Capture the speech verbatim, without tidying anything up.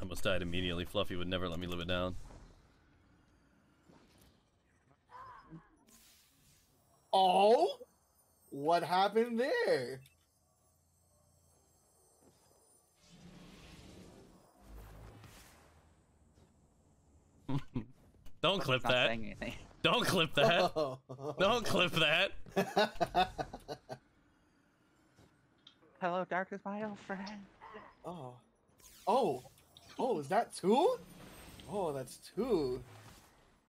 almost died immediately. Fluffy would never let me live it down. Oh? What happened there? Don't clip that. Don't clip that. Don't clip that. Hello, darkest my old friend. Oh. Oh. Oh, is that two? Oh, that's two.